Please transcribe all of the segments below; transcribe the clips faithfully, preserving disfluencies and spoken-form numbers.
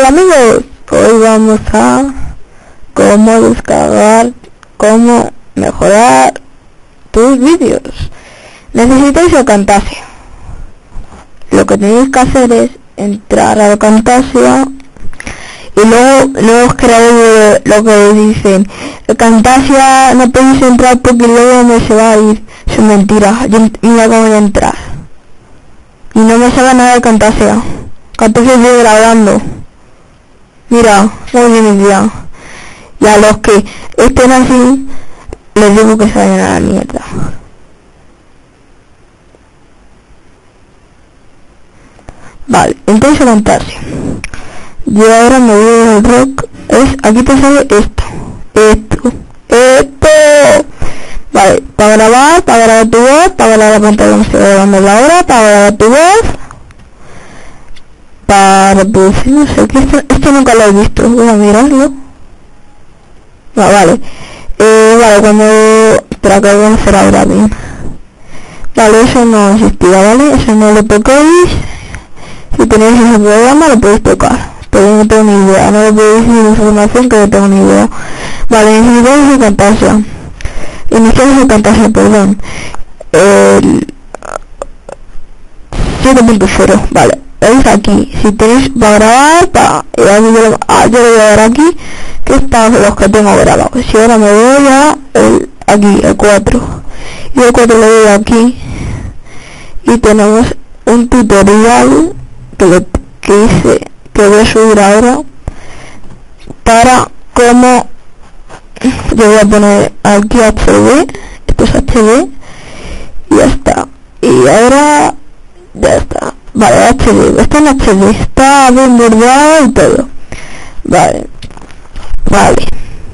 Hola amigos, hoy vamos a cómo descargar, cómo mejorar tus vídeos. Necesitáis el Camtasia. Lo que tenéis que hacer es entrar a la Camtasia y luego luego crear lo que dicen el Camtasia no podéis entrar porque luego me se va a ir. Es mentira, yo no acabo de entrar y no me sale nada de Camtasia. Camtasia estoy grabando. Mira, muy bien ya. Y a los que estén así les digo que se vayan a la mierda. Vale, entonces a Camtasia. Yo ahora me voy al rock. Es, aquí te sale esto. Esto. Esto. Vale, para grabar, para grabar tu voz, para grabar la pantalla como estoy grabando la hora, para grabar tu voz. Para producir, no sé, que esto, esto nunca lo he visto, voy a mirarlo. Ah, vale. Eh, vale, cuando... Espera que voy a hacer ahora bien. Vale, eso no existía, ¿vale? Eso no lo toquéis. Si tenéis ese programa lo podéis tocar. Pero no tengo ni idea, no le podéis decir información que no tengo ni idea. Vale, necesitamos el Camtasia. Iniciamos el Camtasia, perdón. El... siete punto cero, vale. Veis aquí, si tenéis para grabar, para... Yo lo, ah, yo lo voy a ver aquí, que están los que tengo grabados. Si ahora me voy a el, aquí, el cuatro. Y el cuatro lo voy aquí. Y tenemos un tutorial que, lo, que hice, que voy a subir ahora, para cómo... Yo voy a poner aquí H D, esto es H D, y ya está. Y ahora, ya está. Vale, H D, está en H D, está bien bordeado y todo. Vale, vale.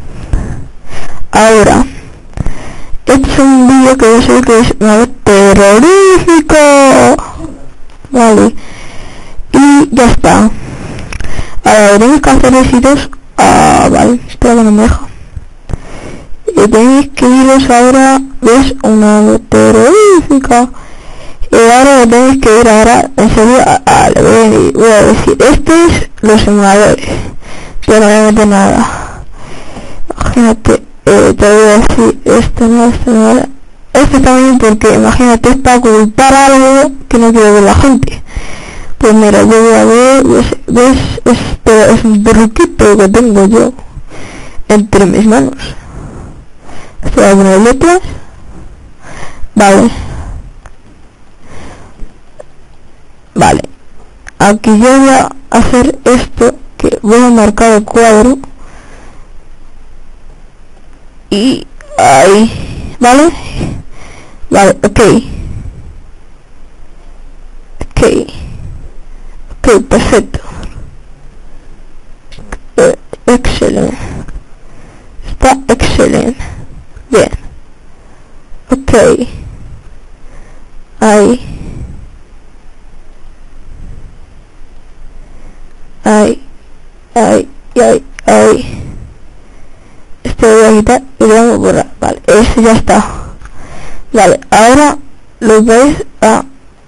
Ahora, este es un vídeo que yo sé que es una terrorífico. Vale, y ya está. Ahora tenemos que hacer éxitos. Ah, vale, espera que no me deja. Y tenéis que iros ahora, ves, una terrorífica. Y ahora lo tenéis que ir ahora, en serio, a, a, le voy a, voy a decir, este es los simuladores, yo no voy a meter nada. Imagínate, eh, te voy a decir, esto no, esto no, este también porque, imagínate, es para ocultar algo que no quiere ver la gente. Pues mira, yo voy a ver, ves, ves esto es un truquito que tengo yo entre mis manos. Esto voy a poner letras, vale. Vale, aquí yo voy a hacer esto, que voy a marcar el cuadro y ahí, ¿vale? Vale, ok, ok, ok, perfecto, eh, excelente, está excelente, bien, ok, ahí. Ay, ay, ay, ay. Este lo voy a quitar y lo vamos a borrar. Vale, ese ya está. Vale, ahora lo veis a...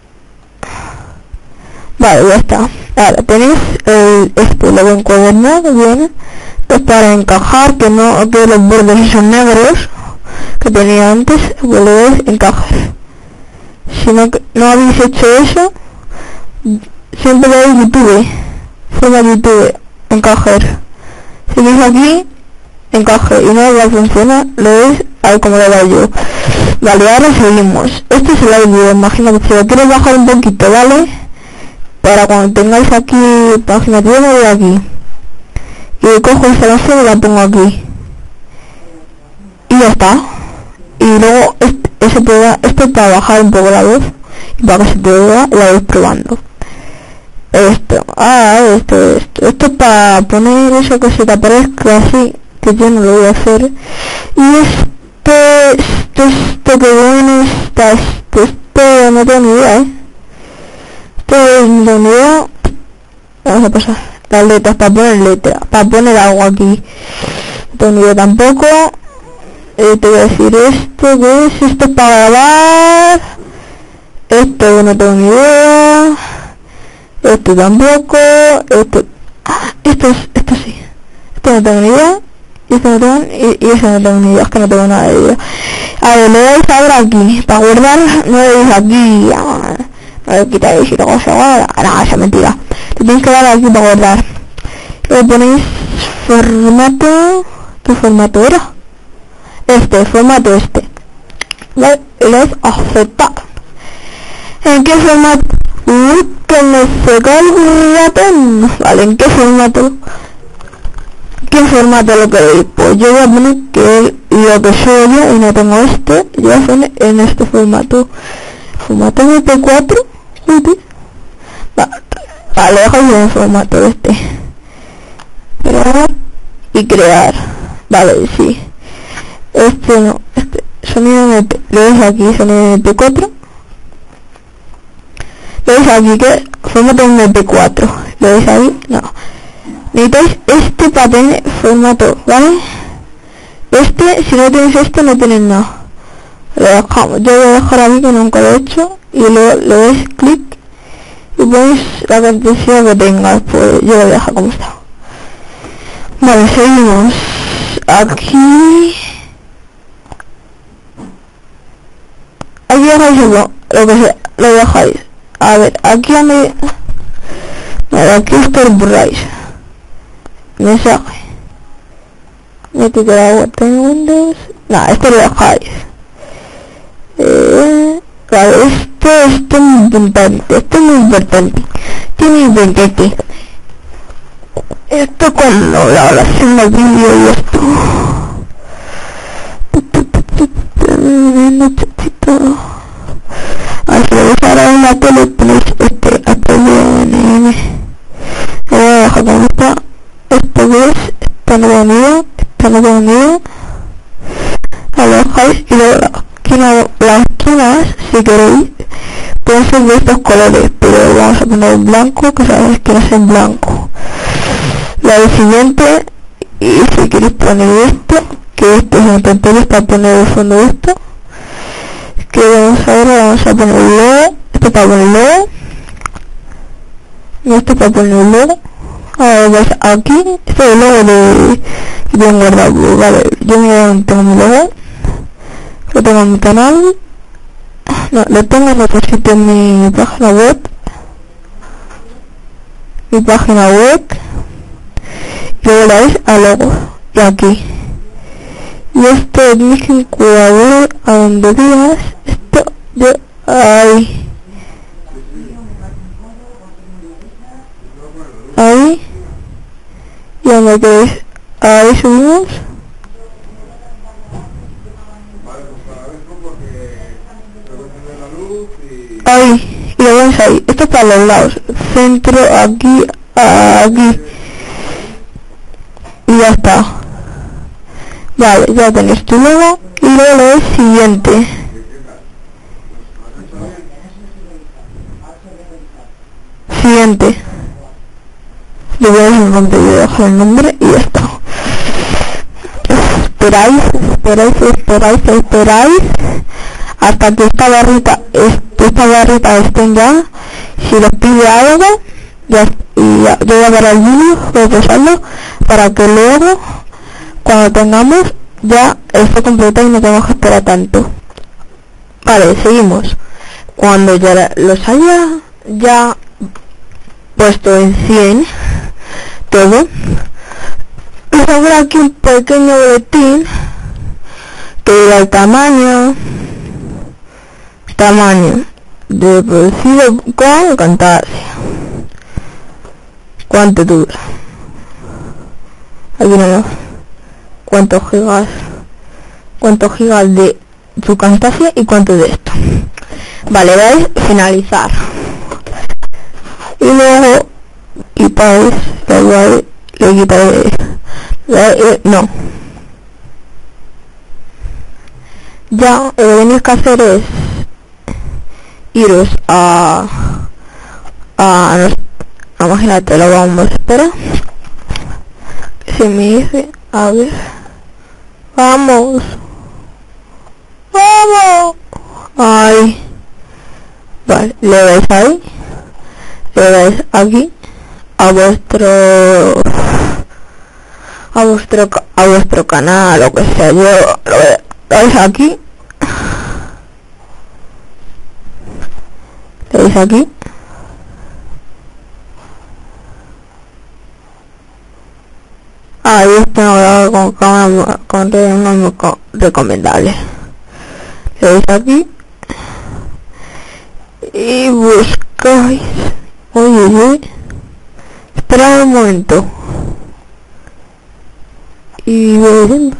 Vale, ya está. Ahora tenéis el, este, lo encuadernado, viene. Pues para encajar, que no, que los bordes son negros, que tenía antes, pues lo veis encajar. Si no, no habéis hecho eso, siempre lo veis YouTube. Forma YouTube, encajar. Si veis aquí, encaje y no va a funcionar, lo veis, a ver cómo lo hago yo. Vale, ahora seguimos. Este es el audio, imagínate, si lo quiero bajar un poquito, ¿vale? Para cuando tengáis aquí, imagínate, yo me voy aquí. Y cojo esta base y la pongo aquí. Y ya está. Y luego, este, ese programa, esto es para bajar un poco la voz. Y para que se te vea la voz probando. Esto, ah, esto, esto, esto es para poner eso que se te aparezca así, que yo no lo voy a hacer. Y esto, esto, esto que bueno está, esto, esto, no tengo ni idea, eh. Esto no tengo ni idea. Vamos a pasar las letras, para poner letras, para poner algo aquí. No tengo ni idea tampoco. Eh, te voy a decir esto, que es, esto es para grabar. Esto no tengo ni idea. Esto tampoco, esto, esto esto es, esto sí, esto no tengo ni idea, y esto no tengo, y, y eso no tengo ni idea, es que no tengo nada de idea. A ver, le dais ahora aquí, para guardar, no le dais aquí, ah, no le quitáis y luego se guarda, no, esa es mentira, le tenéis que dar aquí para guardar, le ponéis formato, ¿qué formato era? Este, formato este, ¿vale? Le dais aceptar. ¿En qué formato? Uy, que me seca el ratón. Vale, ¿en qué formato? ¿Qué formato lo queréis? Pues yo voy a poner que lo que soy yo y no tengo este, yo voy a poner en este formato. Formato M P cuatro. Vale, vale, dejo en el formato este. Crear y crear. Vale, sí. Este no, este sonido M P, lo veis aquí, sonido M P cuatro. Lo veis aquí que formato M P cuatro, lo veis ahí, no. Necesitáis este para tener formato, ¿vale? Este, si no tenéis este no tenéis nada. Lo dejamos, yo voy a dejar aquí que nunca lo he hecho. Y luego le dais clic y ponéis la cantidad que tengas, pues yo lo voy a dejar como está. Vale, seguimos. Aquí... Aquí dejáis lo, lo que sea, lo dejáis. A ver, aquí donde... Vale, aquí esto lo borráis. Mensaje. Métete la vuelta en Windows. Nada, esto lo dejáis. Eh, vale, esto, esto es muy importante. Esto es muy importante. Esto es muy importante. Esto cuando la oración del vídeo y esto. Necesito. Así lo ves ahora en la tele, ponéis este H D N M. Lo voy a dejar como está. Esto que es, esta no tengo ni idea, esta no tengo ni idea. Lo dejáis y luego aquí no, las esquinas, si queréis, pueden ser de estos colores, pero vamos a poner en blanco, que sabéis que no es en blanco. La del siguiente, y si queréis poner esto, que esto es una tontería para poner el fondo de esto. Que vamos a ver, vamos a poner el logo, esto para poner el logo, y esto para poner el logo. Ahora veis aquí, este es el logo de que tengo guardado, vale, yo me tengo mi logo, lo tengo en mi canal, no, lo tengo en otro sitio en mi página web, mi página web, y luego le dais a logo, y aquí, y esto es mi incubador, a donde veas, esto, yo, ahí, ahí, y donde queréis, ahí subimos, ahí, y lo veis ahí, esto es para los lados, centro, aquí, aquí, y ya está. Vale, ya tenéis tu logo, y luego le doy siguiente. Siguiente. Le voy a dar el nombre, le voy a dejar el nombre y ya está. Esperáis, esperáis, esperáis, esperáis hasta que esta barrita, esta barrita estén ya. Si les pide algo, ya, y ya, yo voy a dar el vídeo, voy a pasarlo para que luego, cuando tengamos, ya esté completado y no tenemos que esperar tanto. Vale, seguimos. Cuando ya los haya ya puesto en cien todo, les habrá aquí un pequeño boletín que diga el tamaño tamaño de producido con Camtasia, cuánto dura, aquí no, cuántos gigas cuántos gigas de su Camtasia y cuánto de esto. Vale, vais a finalizar y luego quitáis, da igual, le quitáis, eh, no, ya lo que tenéis que hacer es iros a a, a imagínate, lo vamos a esperar que se me dice, a ver, vamos vamos ay, vale, le dais ahí, le dais aquí a vuestro a vuestro a vuestro canal o que sea. Yo lo veis aquí, lo veis aquí, ahí está grabado con cámara con muy recomendable. Lo veis aquí y buscáis. Oye, oye, esperad un momento y veréis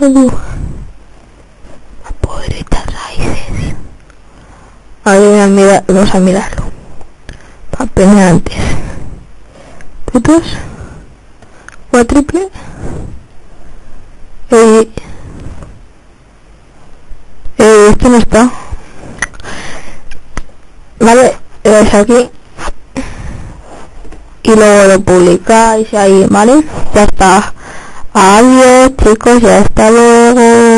a podritas raíces. Ahí a mirar, vamos a mirarlo. Papel antes. Putos. Cuatriple. Eh, eh, esto no está. Vale, es aquí. Y luego lo publicáis ahí, ¿vale? Ya está. Adiós, chicos, ya hasta luego.